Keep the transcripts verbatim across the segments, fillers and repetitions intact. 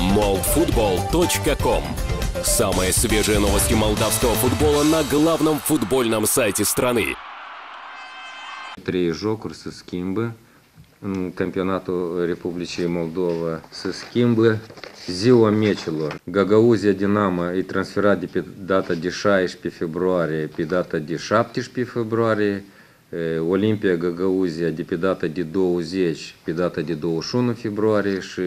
молдфутбол точка ком. Самые свежие новости молдавского футбола на главном футбольном сайте страны. Trei jocuri se schimbă. În campionatul Republicii Moldova se schimbă ziua meciilor. Gagauzia Dinamo e transferat de pe data de șaisprezece februarie pe data de șaptesprezece februarie. Olimpia Gagauzia de pe data de douăzeci pe data de douăzeci și unu februarie și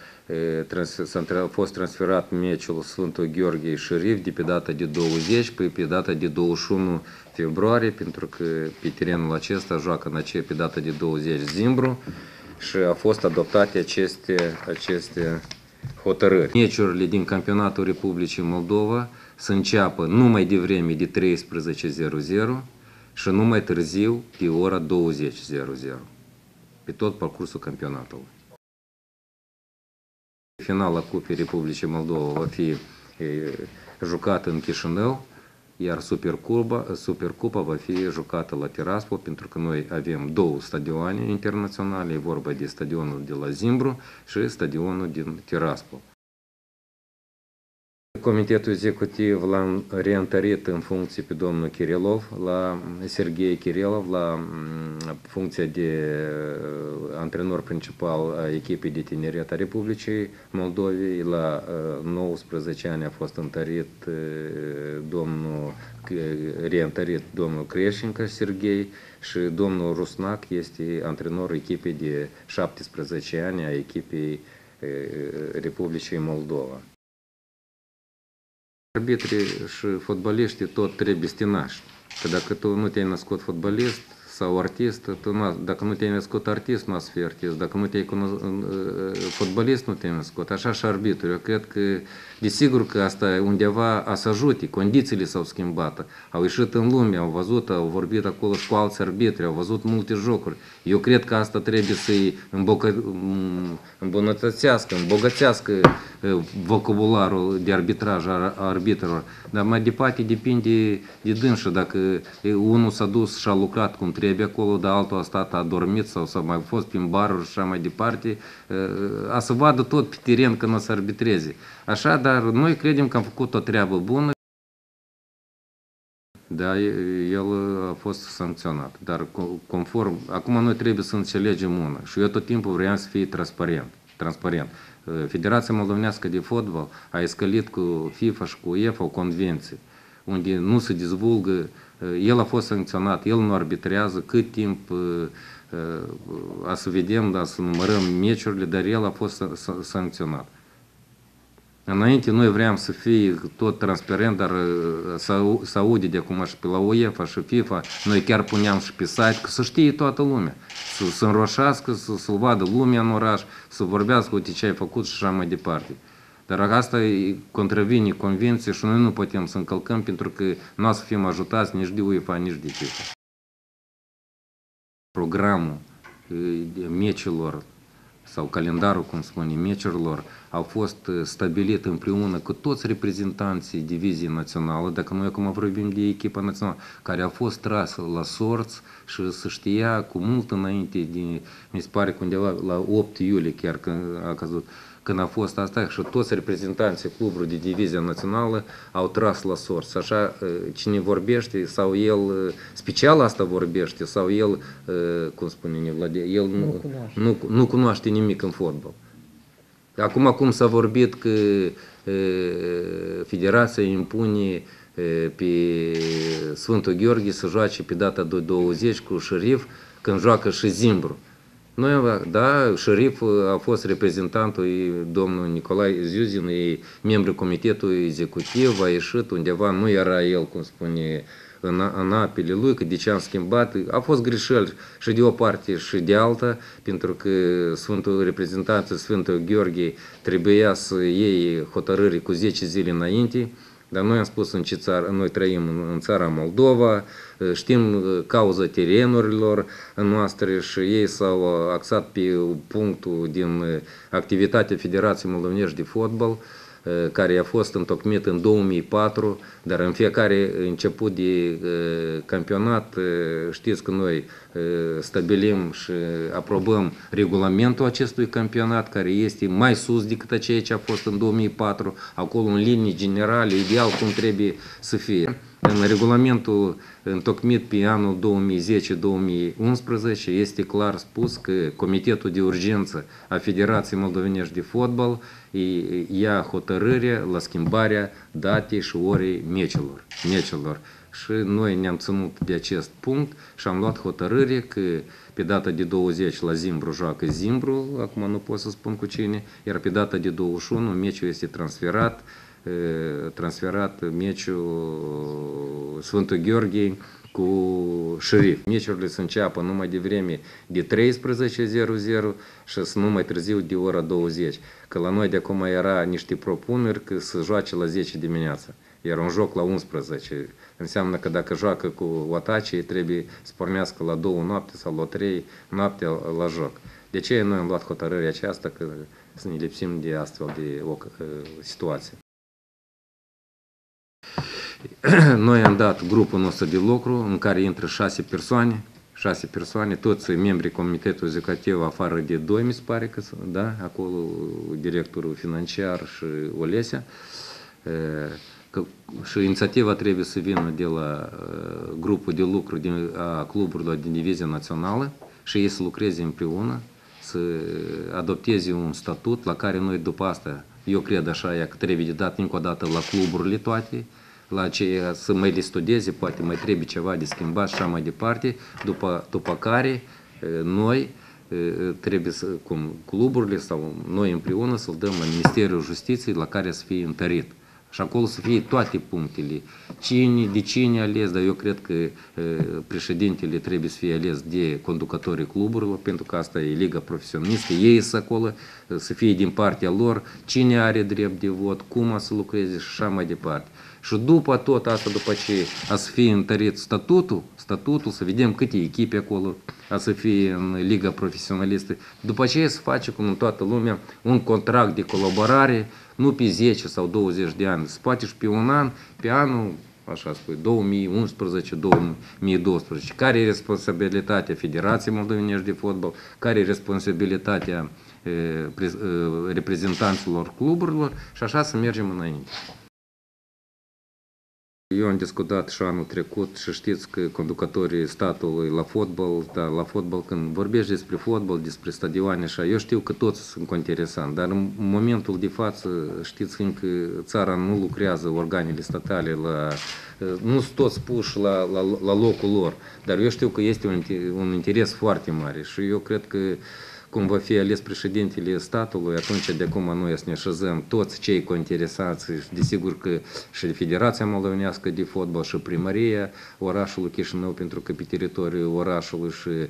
a fost transferat meciul Sfântul Gheorghe Șerif de pe data de douăzeci pe, pe data de douăzeci și unu februarie, pentru că pe terenul acesta joacă în acea pe data de douăzeci Zimbru și a fost adoptate aceste, aceste hotărâri. Meciurile din campionatul Republicii Moldova să înceapă numai devreme de treisprezece zero zero și nu mai târziu de ora douăzeci zero zero pe tot parcursul campionatului. Finala Cupei Republicii Moldova va fi jucată în Chișinău, iar Supercupa, Supercupa va fi jucată la Tiraspol, pentru că noi avem două stadioane internaționale, e vorba de stadionul de la Zimbru și stadionul din Tiraspol. Comitetul executiv l-a reîntărit în funcție pe domnul Kirilov, la Serghei Kirilov, la funcția de antrenor principal a echipei de tineret a Republicii Moldovei. La nouăsprezece ani a fost întărit domnul, reîntărit domnul Creșincă Serghei și domnul Rusnac este antrenorul echipei de șaptesprezece ani a echipei Republicii Moldova. Arbitrii și fotbaliștii tot trebuie stinași. Că dacă tu nu te-ai născut fotbalist sau artist, tu nu, dacă nu te-ai născut artist, nu o să fii artist. Dacă nu te-ai fotbalist, nu te-ai născut. Așa și arbitrii. Eu cred că, desigur că asta undeva a să ajute. Condițiile s-au schimbat. Au ieșit în lume, au văzut, au vorbit acolo și cu alți arbitri, au văzut multe jocuri. Eu cred că asta trebuie să-i îmbunătățească, îmbogățească vocabularul de arbitraj a arbitrilor. Dar mai departe depinde de dânsă. Dacă unul s-a dus și a lucrat cum trebuie acolo, dar altul a stat, a dormit sau s-a mai fost prin baruri și așa mai departe, a să vadă tot pe teren când o să arbitreze. Așa, dar noi credem că am făcut o treabă bună. Da, el a fost sancționat, dar conform, acum noi trebuie să înțelegem una și eu tot timpul vreau să fie transparent. transparent. Federația Moldovenească de Fotbal a escalit cu FIFA și cu UEFA o convenție unde nu se dezvulgă, el a fost sancționat, el nu arbitrează cât timp, a să vedem, da, să numărăm meciurile, dar el a fost sancționat. Înainte noi vreau să fie tot transparent, dar să aude de acum și pe la UEFA și FIFA, noi chiar puneam și pe site, că să știe toată lumea, să se înroșească, să-l vadă lumea în oraș, să vorbească, uite ce ai făcut și așa mai departe. Dar asta contravine convenției și noi nu putem să încălcăm, pentru că nu o să fim ajutați nici de UEFA, nici de FIFA. Programul meciilor sau calendarul, cum spune, meciurilor, au fost stabilit împreună cu toți reprezentanții diviziei naționale, dacă noi acum vorbim de echipa națională, care a fost trasă la sorți și se știa cu mult înainte, de, mi se pare că undeva la opt iulie chiar când a căzut, când a fost asta și toți reprezentanții clubului de divizia națională au tras la sorți. Așa, cine vorbește, sau el special asta vorbește, sau el, cum spune Vlad, el nu, nu, cunoaște. Nu, nu cunoaște nimic în fotbal. Acum, cum s-a vorbit că Federația impune pe Sfântul Gheorghe să joace pe data de douăzeci cu Șerif, când joacă și Zimbru. Noi, da, Șerif a fost reprezentantul, domnul Nicolae Ziuzin, e membru comitetului executiv, a ieșit undeva, nu era el, cum spune, în, în apele lui, că de ce am schimbat, a fost greșel și de o parte și de alta, pentru că Sfântul reprezentantul Sfântul Gheorghe trebuia să iei hotărâri cu zece zile înainte. Dar noi am spus în ce țară, noi trăim în țara Moldova, știm cauza terenurilor noastre și ei s-au axat pe punctul din activitatea Federației Moldovenești de Fotbal. care a fost întocmit în două mii patru, dar în fiecare început de campionat știți că noi stabilim și aprobăm regulamentul acestui campionat, care este mai sus decât ceea ce a fost în două mii patru, acolo în linii generale, ideal cum trebuie să fie. În regulamentul întocmit pe anul două mii zece două mii unsprezece este clar spus că Comitetul de Urgență a Federației Moldovenești de Fotbal ia hotărâre la schimbarea datei și orei meciurilor. meciurilor. Și noi ne-am ținut de acest punct și am luat hotărâre că pe data de douăzeci la Zimbru joacă Zimbru, acum nu pot să spun cu cine, iar pe data de douăzeci și unu meciul este transferat transferat meciul Sfântul Gheorghe cu Șerif. Meciurile să înceapă numai de vreme de treisprezece zero zero și să nu mai târziu de ora douăzeci. Că la noi de acum era niște propuneri că să joace la zece dimineața. Iar un joc la unsprezece. Înseamnă că dacă joacă cu Otacii, trebuie să pornească la două noapte sau la trei noapte la joc. De ce noi am luat hotărârea aceasta că să ne lipsim de astfel de o situație? Noi am dat grupul nostru de lucru în care intră șase persoane, șase persoane, toți membrii Comitetului Executiv, afară de doi, mi se pare că, da, acolo directorul financiar și Olesea. Că, și inițiativa trebuie să vină de la grupul de lucru de, a cluburilor din divizia națională și ei să lucreze împreună, să adopteze un statut la care noi după asta, eu cred așa, că trebuie de dat încă o dată la cluburile toate, la aceea să mai le studieze, poate mai trebuie ceva de schimbat și așa mai departe, după, după care noi trebuie să, cum cluburile sau noi împreună să-l dăm la Ministerul Justiției la care să fie întărit. Și acolo să fie toate punctele. Cine, de cine ales, dar eu cred că e, președintele trebuie să fie ales de conducătorii cluburilor, pentru că asta e liga profesionistă, ei sunt acolo, să fie din partea lor, cine are drept de vot, cum să lucreze și așa mai departe. Și după tot asta, după ce a să fie întărit statutul, statutul, să vedem câte echipe acolo a să fie în liga profesionalistă, după aceea să face, cum în toată lumea, un contract de colaborare, nu pe zece sau douăzeci de ani, se poate și pe un an, pe anul, așa spui, două mii unsprezece două mii doisprezece. Care e responsabilitatea Federației Moldovenești de Fotbal, care e responsabilitatea e, pre, e, reprezentanților cluburilor și așa să mergem înainte. Eu am discutat și anul trecut și știți că conducătorii statului la fotbal, da, la fotbal, când vorbești despre fotbal, despre stadioane, așa, eu știu că toți sunt interesanți, dar în momentul de față știți că țara nu lucrează, organele statale, la, nu sunt toți puși la, la, la locul lor, dar eu știu că este un, un interes foarte mare și eu cred că cum va fi ales președintele statului, atunci de acum noi să ne așezăm toți cei cointeresați, desigur că și Federația Moldovenească de Fotbal și Primăria orașului Chișinău, pentru că pe teritoriul orașului și e,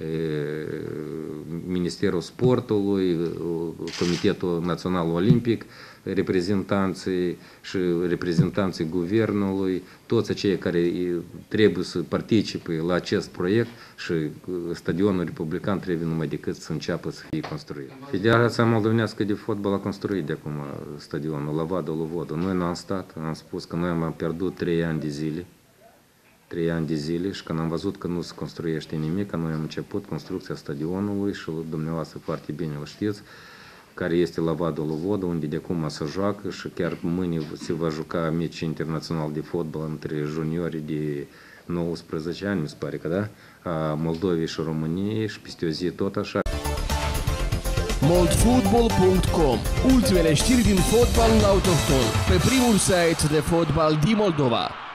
Ministerul Sportului, Comitetul Național Olimpic, reprezentanții și reprezentanții guvernului, toți acei care trebuie să participe la acest proiect și stadionul republican trebuie numai decât să înceapă să fie construit. Federația Moldovenească de Fotbal a construit de acum stadionul la Vadă Lovodă. Noi nu am stat, am spus că noi am pierdut trei ani de zile, trei ani de zile și când am văzut că nu se construiește nimic, noi am început construcția stadionului și dumneavoastră foarte bine o știți, care este la Vadă Lovodă, unde de acum se joacă și chiar mâine se va juca meci internațional de fotbal între juniori de nouăsprezece ani, mi se pare că da, a Moldovei și României și peste o zi tot așa. moldfootball punct com, ultimele știri din fotbalul autohton, pe primul site de fotbal din Moldova.